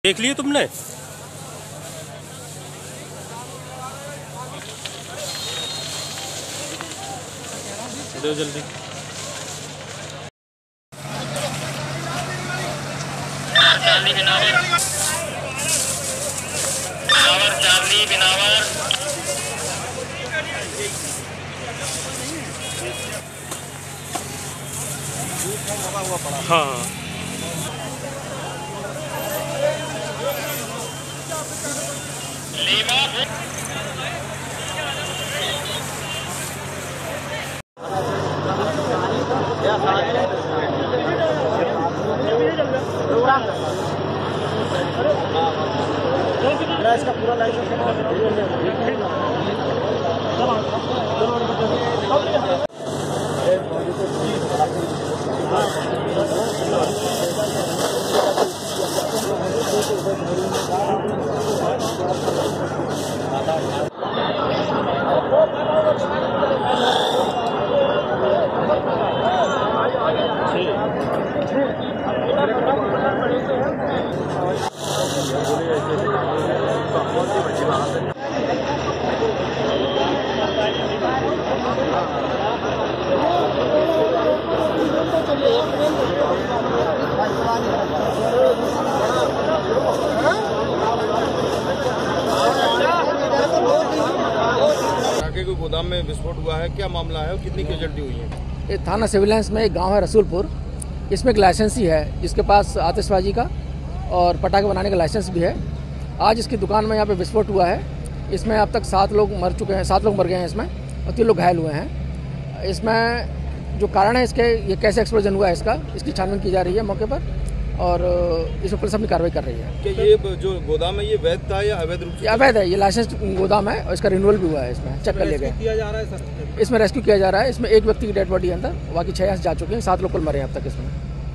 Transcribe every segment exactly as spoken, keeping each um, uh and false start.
देख लिए तुमने? दो जल्दी। चार्ली बिनावर, बिनावर चार्ली बिनावर। हाँ इसका पूरा लाइसेंस को गोदाम में विस्फोट हुआ है, क्या मामला है और कितनी कैजुअल्टी हुई है? ये थाना सिविलांस में एक गांव है रसूलपुर, इसमें एक लाइसेंसी है जिसके पास आतिशबाजी का और पटाखे बनाने का लाइसेंस भी है। आज इसकी दुकान में यहाँ पे विस्फोट हुआ है। इसमें अब तक सात लोग मर चुके हैं, सात लोग मर गए हैं इसमें और तीन लोग घायल हुए हैं। इसमें जो कारण है इसके, ये कैसे एक्सप्लोजन हुआ है इसका, इसकी छानबीन की जा रही है मौके पर और इस पर पुलिस अपनी कार्रवाई कर रही है। कि ये जो गोदाम है ये वैध था या अवैध रूप से? अवैध है, ये लाइसेंस गोदाम है और इसका रिन्यूअल भी हुआ है। इसमें चेक कर लिया गया किया जा रहा है सर? इसमें रेस्क्यू किया जा रहा है। इसमें एक व्यक्ति की डेड बॉडी है अंदर, बाकी छह यहाँ से जा चुके हैं, सात लोग कुल मरे हैं अब तक इसमें।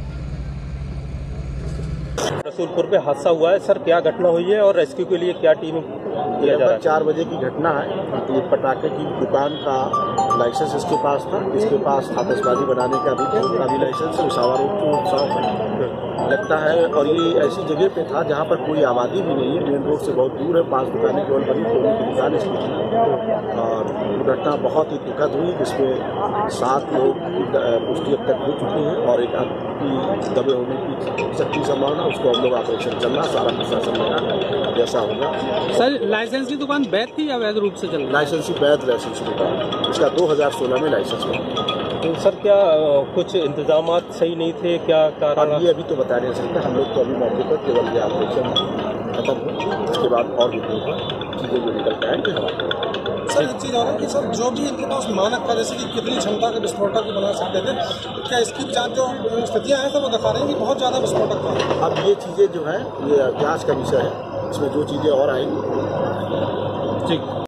रसूलपुर पे हादसा हुआ है सर, क्या घटना हुई है और रेस्क्यू के लिए क्या टीम किया जा रहा है? चार बजे की घटना है। ये पटाखे की दुकान का लाइसेंस इसके पास था, इसके पास आतिशबाजी बनाने का भी भी लाइसेंस है, उसावा रोड को साफ लगता है। और ये ऐसी जगह पे था जहाँ पर कोई आबादी भी नहीं है, मेन रोड से बहुत दूर है, पांच दुकानें केवल बनी, तो उनकी दुकान इसकी थी। और घटना बहुत ही दुखद हुई, जिसमें सात लोग पुष्टि अब तक हो चुकी हैं और एक की दबे होने की शक्ति संभावना, उसको हम लोग ऑपरेशन चल रहा, सारा प्रशासन लगा जैसा होगा। सर लाइसेंस की दुकान वैध थी या अवैध रूप से चल रही? लाइसेंसी वैध लाइसेंस दुकान, इसका दो हजार सोलह में लाइसेंस बना। तो सर क्या कुछ इंतजाम सही नहीं थे, क्या कारण? ये अभी तो बता नहीं सकते हम लोग, तो अभी मौके पर केवल ये ऑपरेशन खत्म हो, उसके बाद और भी चीजें जो निकल के आएंगे हमारे। सर एक चीज़ और है कि सर जो भी इनके पास मानक था, जैसे कि कितनी क्षमता के विस्फोटक बना सकते थे, क्या इसकी जांच जो स्थितियाँ हैं तो वो दिखा रही हैं कि बहुत ज़्यादा विस्फोटक था? अब ये चीज़ें जो हैं ये जांच का विषय है, इसमें जो चीज़ें और आएंगी। ठीक।